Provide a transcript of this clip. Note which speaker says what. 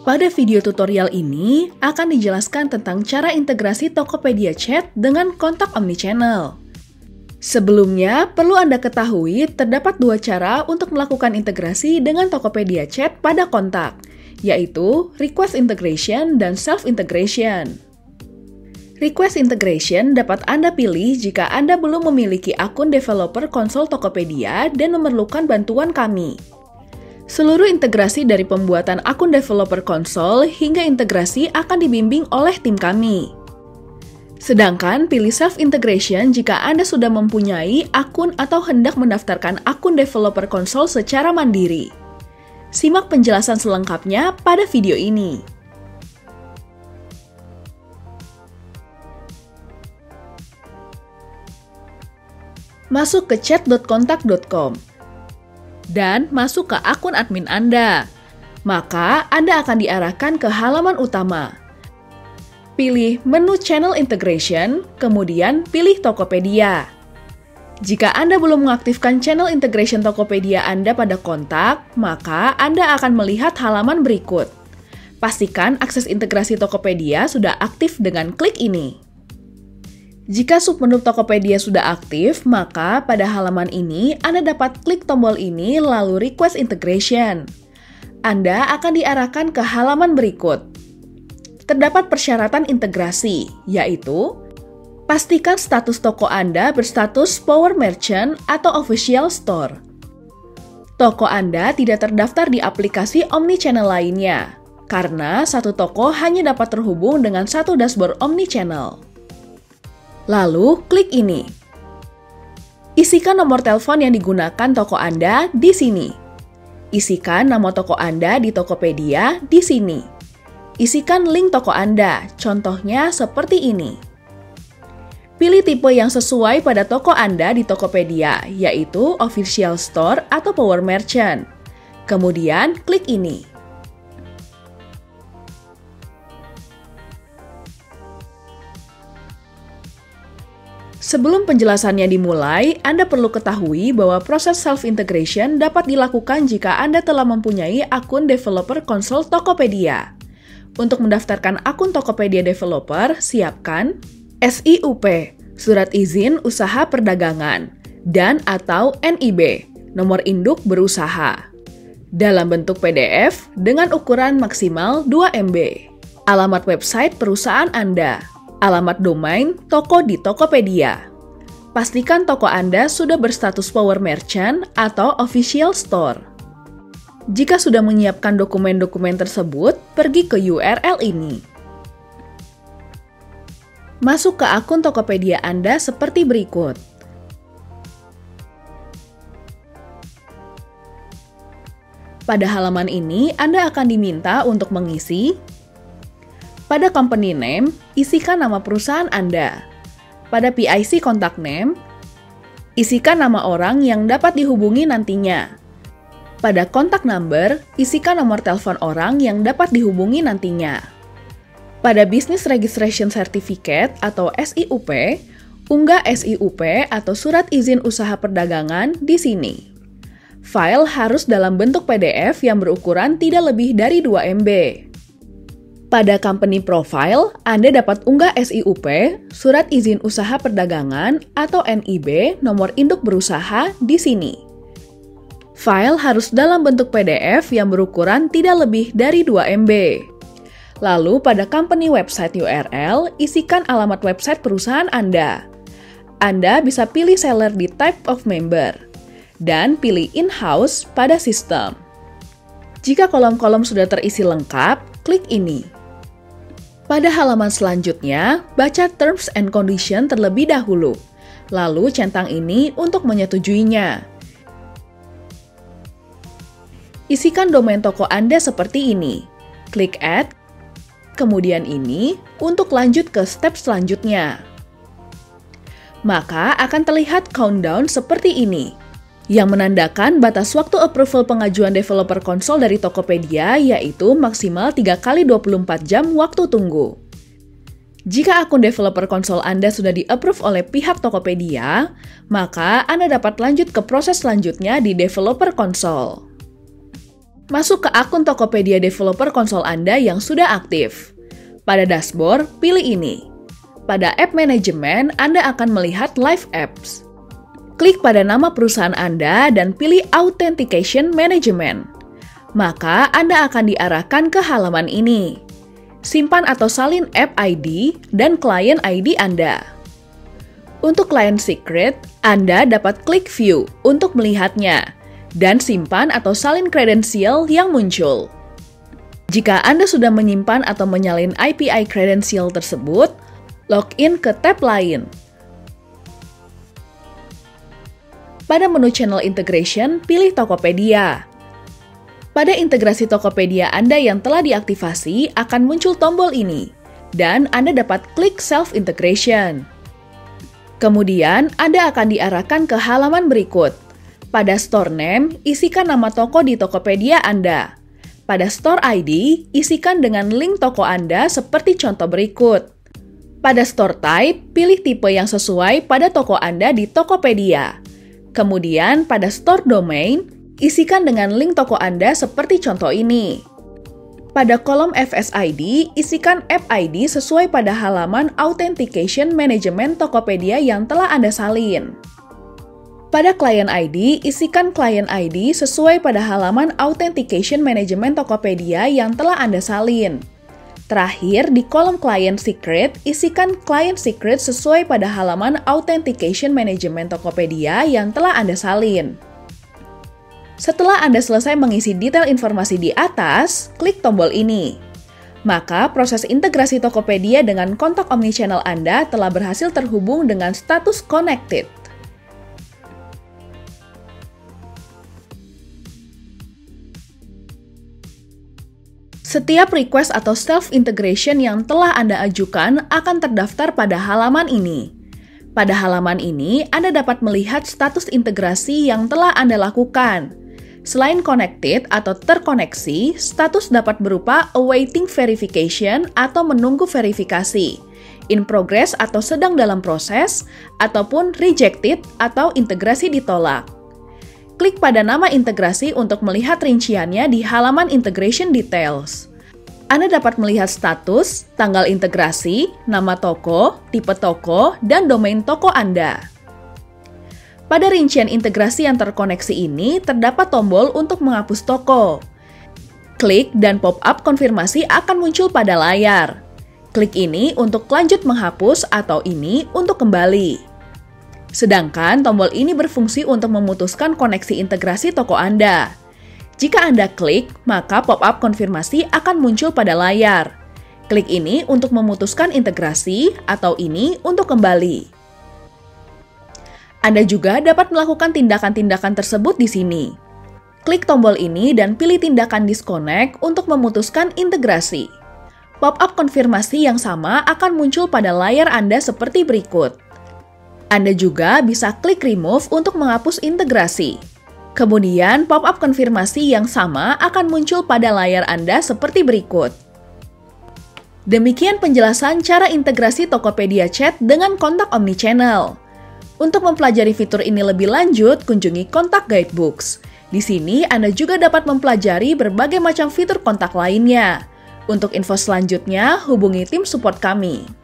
Speaker 1: Pada video tutorial ini akan dijelaskan tentang cara integrasi Tokopedia Chat dengan kontak omnichannel. Sebelumnya, perlu Anda ketahui terdapat dua cara untuk melakukan integrasi dengan Tokopedia Chat pada kontak, yaitu Request Integration dan Self-Integration. Request Integration dapat Anda pilih jika Anda belum memiliki akun developer konsol Tokopedia dan memerlukan bantuan kami. Seluruh integrasi dari pembuatan akun developer konsol hingga integrasi akan dibimbing oleh tim kami. Sedangkan pilih Self-Integration jika Anda sudah mempunyai akun atau hendak mendaftarkan akun developer konsol secara mandiri. Simak penjelasan selengkapnya pada video ini. Masuk ke chat.kontak.com dan masuk ke akun admin Anda. Maka Anda akan diarahkan ke halaman utama. Pilih menu Channel Integration, kemudian pilih Tokopedia. Jika Anda belum mengaktifkan Channel Integration Tokopedia Anda pada kontak, maka Anda akan melihat halaman berikut. Pastikan akses integrasi Tokopedia sudah aktif dengan klik ini. Jika submenu Tokopedia sudah aktif, maka pada halaman ini Anda dapat klik tombol ini lalu Request Integration. Anda akan diarahkan ke halaman berikut. Terdapat persyaratan integrasi, yaitu pastikan status toko Anda berstatus Power Merchant atau Official Store. Toko Anda tidak terdaftar di aplikasi omnichannel lainnya, karena satu toko hanya dapat terhubung dengan satu dashboard omnichannel. Lalu, klik ini. Isikan nomor telepon yang digunakan toko Anda di sini. Isikan nama toko Anda di Tokopedia di sini. Isikan link toko Anda, contohnya seperti ini. Pilih tipe yang sesuai pada toko Anda di Tokopedia, yaitu Official Store atau Power Merchant. Kemudian, klik ini. Sebelum penjelasannya dimulai, Anda perlu ketahui bahwa proses self-integration dapat dilakukan jika Anda telah mempunyai akun developer konsol Tokopedia. Untuk mendaftarkan akun Tokopedia developer, siapkan SIUP, Surat Izin Usaha Perdagangan, dan atau NIB, Nomor Induk Berusaha, dalam bentuk PDF dengan ukuran maksimal 2 MB, alamat website perusahaan Anda, alamat domain toko di Tokopedia. Pastikan toko Anda sudah berstatus Power Merchant atau Official Store. Jika sudah menyiapkan dokumen-dokumen tersebut, pergi ke URL ini. Masuk ke akun Tokopedia Anda seperti berikut. Pada halaman ini, Anda akan diminta untuk mengisi. Pada company name, isikan nama perusahaan Anda. Pada PIC contact name, isikan nama orang yang dapat dihubungi nantinya. Pada contact number, isikan nomor telepon orang yang dapat dihubungi nantinya. Pada Business Registration Certificate atau SIUP, unggah SIUP atau Surat Izin Usaha Perdagangan di sini. File harus dalam bentuk PDF yang berukuran tidak lebih dari 2 MB. Pada company profile, Anda dapat unggah SIUP, Surat Izin Usaha Perdagangan atau NIB, Nomor Induk Berusaha di sini. File harus dalam bentuk PDF yang berukuran tidak lebih dari 2 MB. Lalu pada company website URL, isikan alamat website perusahaan Anda. Anda bisa pilih seller di type of member, dan pilih in-house pada sistem. Jika kolom-kolom sudah terisi lengkap, klik ini. Pada halaman selanjutnya, baca Terms and Condition terlebih dahulu, lalu centang ini untuk menyetujuinya. Isikan domain toko Anda seperti ini. Klik Add, kemudian ini untuk lanjut ke step selanjutnya. Maka akan terlihat countdown seperti ini, yang menandakan batas waktu approval pengajuan developer konsol dari Tokopedia yaitu maksimal 3 kali 24 jam waktu tunggu. Jika akun developer konsol Anda sudah di-approve oleh pihak Tokopedia, maka Anda dapat lanjut ke proses selanjutnya di developer konsol. Masuk ke akun Tokopedia developer konsol Anda yang sudah aktif. Pada dashboard, pilih ini. Pada App Management, Anda akan melihat Live Apps. Klik pada nama perusahaan Anda dan pilih Authentication Management. Maka Anda akan diarahkan ke halaman ini. Simpan atau salin App ID dan Client ID Anda. Untuk Client Secret, Anda dapat klik View untuk melihatnya, dan simpan atau salin kredensial yang muncul. Jika Anda sudah menyimpan atau menyalin API kredensial tersebut, login ke tab lain. Pada menu Channel Integration, pilih Tokopedia. Pada integrasi Tokopedia Anda yang telah diaktifasi, akan muncul tombol ini, dan Anda dapat klik Self Integration. Kemudian, Anda akan diarahkan ke halaman berikut. Pada Store Name, isikan nama toko di Tokopedia Anda. Pada Store ID, isikan dengan link toko Anda seperti contoh berikut. Pada Store Type, pilih tipe yang sesuai pada toko Anda di Tokopedia. Kemudian, pada Store Domain, isikan dengan link toko Anda seperti contoh ini. Pada kolom FSID, isikan App ID sesuai pada halaman Authentication Management Tokopedia yang telah Anda salin. Pada Client ID, isikan Client ID sesuai pada halaman Authentication Management Tokopedia yang telah Anda salin. Terakhir, di kolom Client Secret, isikan Client Secret sesuai pada halaman Authentication Management Tokopedia yang telah Anda salin. Setelah Anda selesai mengisi detail informasi di atas, klik tombol ini. Maka, proses integrasi Tokopedia dengan kontak omnichannel Anda telah berhasil terhubung dengan status connected. Setiap request atau self-integration yang telah Anda ajukan akan terdaftar pada halaman ini. Pada halaman ini, Anda dapat melihat status integrasi yang telah Anda lakukan. Selain connected atau terkoneksi, status dapat berupa awaiting verification atau menunggu verifikasi, in progress atau sedang dalam proses, ataupun rejected atau integrasi ditolak. Klik pada nama integrasi untuk melihat rinciannya di halaman Integration Details. Anda dapat melihat status, tanggal integrasi, nama toko, tipe toko, dan domain toko Anda. Pada rincian integrasi yang terkoneksi ini, terdapat tombol untuk menghapus toko. Klik dan pop-up konfirmasi akan muncul pada layar. Klik ini untuk lanjut menghapus atau ini untuk kembali. Sedangkan tombol ini berfungsi untuk memutuskan koneksi integrasi toko Anda. Jika Anda klik, maka pop-up konfirmasi akan muncul pada layar. Klik ini untuk memutuskan integrasi atau ini untuk kembali. Anda juga dapat melakukan tindakan-tindakan tersebut di sini. Klik tombol ini dan pilih tindakan disconnect untuk memutuskan integrasi. Pop-up konfirmasi yang sama akan muncul pada layar Anda seperti berikut. Anda juga bisa klik remove untuk menghapus integrasi. Kemudian, pop-up konfirmasi yang sama akan muncul pada layar Anda seperti berikut. Demikian penjelasan cara integrasi Tokopedia Chat dengan kontak omnichannel. Untuk mempelajari fitur ini lebih lanjut, kunjungi Kontak Guidebooks. Di sini, Anda juga dapat mempelajari berbagai macam fitur kontak lainnya. Untuk info selanjutnya, hubungi tim support kami.